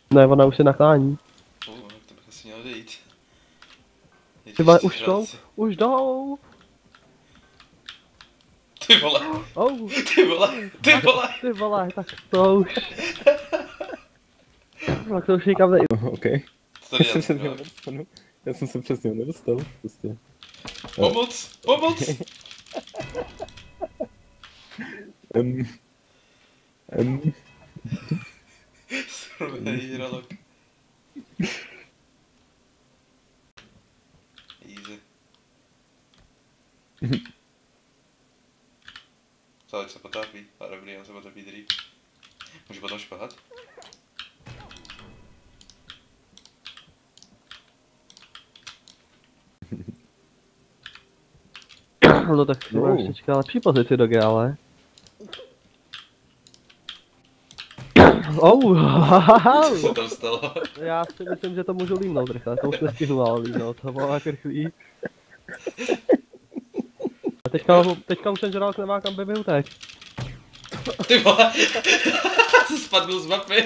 Ne, ona už se naklání. Tak to bych asi měl odejít. Ty vole, už jdou, už jdou. Ty vole, Oh, ty vole, ty vole. ty vole, tak to už. Tak to už nikam nejde. OK. Co Já tady jsem se dělám? něho nedostal. Já jsem se přes něho nedostal, prostě. Pomoc, pomoc. Srovnaný žralok. Easy. Co, ať se potápí? A dobrý, on se potápí dřív. Můžu potom špahat? No tak si máš teďka lepší pozici do G, ale. Co se tam stalo? Já si myslím, že to můžu límnout rychle, to už nestihnu ale límnout, to bylo jak rychlý. A teďka už ten žralok nemá kam by utek. Ty vole! Spadl z mapy!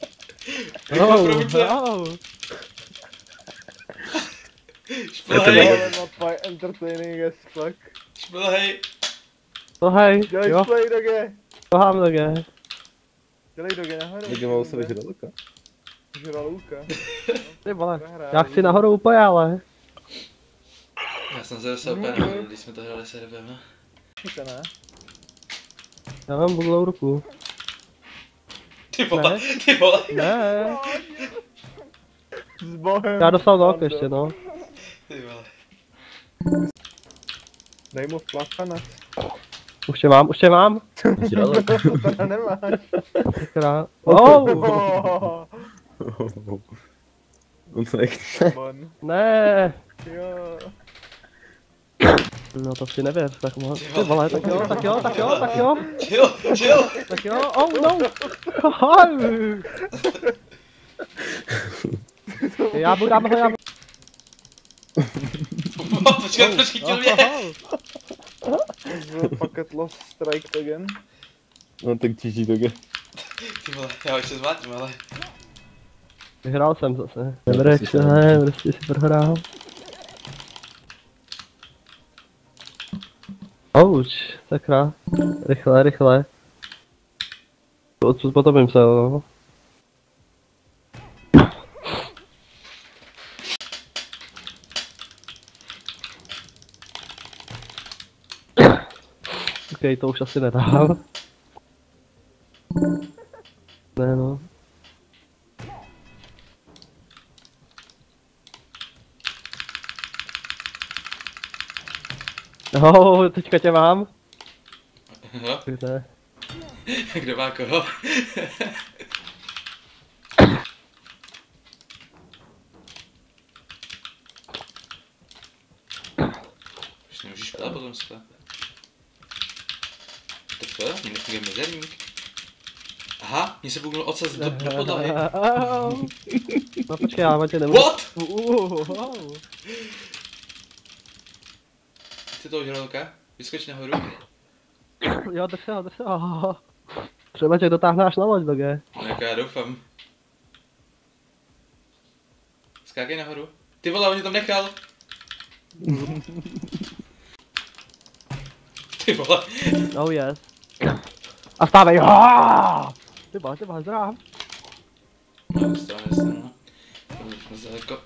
Šplhej! Mapa je entertaining as fuck. Šplhej! No hej, Dělej jo, play do G. tohám do G. Dělej do G nahoru. Vydělal se žraloka. Žralůka. Ty vole, já chci nahoru úplně, ale. Já jsem se zase úplně nahoru, když jsme to hráli servem. To ne. Já mám buglou ruku. Ty vole, Ne. ty vole! Ne, S bohem. já dostal nok ještě no. Ty vole. Dej mu flachana. Už tě mám. Žralok. To nemáš. Krá. Oh, On se nechce. Bon. ne. Jo. No to si nevěř, tak mohl. Ty vole, tak jo, tak jo, tak jo, tak jo. Chill, chill! Tak jo, oh no. Já budu, já budu. Počkat, proč chytil mě? Packet lost strike again. No tak těží do G. Ty vole, já už se zvládím, ale... Vyhrál jsem zase. Nebrek se, ne, prostě si prohrál. Ouch, sakra. Rychle, rychle. Odsud potopím se, jo. Ok, to už asi nedám. Ne no. No, teďka tě mám. Jo? Kde? Kdo má koho? Už nemůžeš ptát potom se. To je? Mně nefunguje mezerník. Aha, mně se bugnul ocas do podlahy. No počkej, já tě nemůžu. What? Chci toho žraloka? Vyskoč nahoru. Jo, drž se ho, drž se ho. Třeba tě dotáhne až na loď, doge. No jako já doufám. Skákej nahoru. Ty vole, on mě tam nechal. Ty vole. Oh yes. A stávej, Ty vole, zdráv. No, stranu. Už jsme daleko.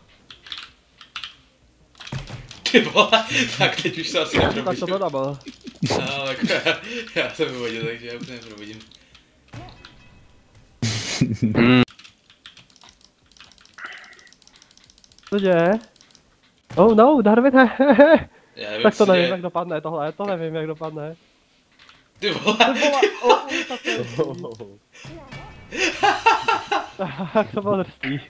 Ty vole, tak teď už se asi Tak to neprobudím. to double. No, tak já jsem vyvodil, takže já už se neprobudím. Cože? Oh no, Darwin, Já nevím, Tak to co nevím, děje. jak dopadne tohle, to nevím, jak dopadne. Ty vole. Tak tak to bylo drsný.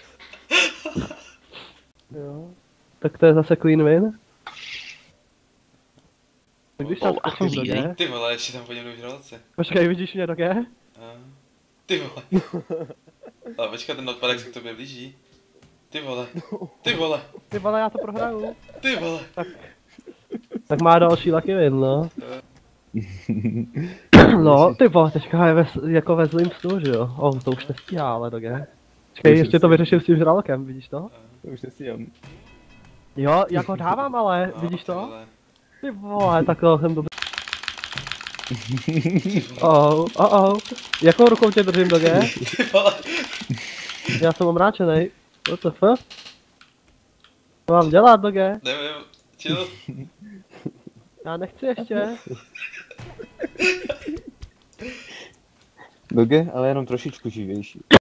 Jo. Tak to je zase Queen Win. Tak když tam skočím do G. Ty vole, ještě tam po něm do žraloce. Počkej, vidíš mě do G? Ty vole. Ale počkat, ten odpadek se k tobě blíží. Ty vole. Ty vole. Ty vole, já to prohraju. Ty vole. Tak má další Lucky Win, no. No, ty vole, teďka je jako ve zlým stůl, že jo? To už nestíhá, ale do G. Počkej, ještě to vyřeším s tím žralokem, vidíš to? To už nestíhám. Jo, jak ho dávám, ale No, vidíš ty to? vole. Ty vole, tak to jsem dobrý. Oh. Jakou rukou tě držím, Doge? Ty vole. Já jsem omráčenej. What the fuck? Co mám dělat, Doge? Nevím, chill. Já nechci ještě. Doge, ale jenom trošičku živější.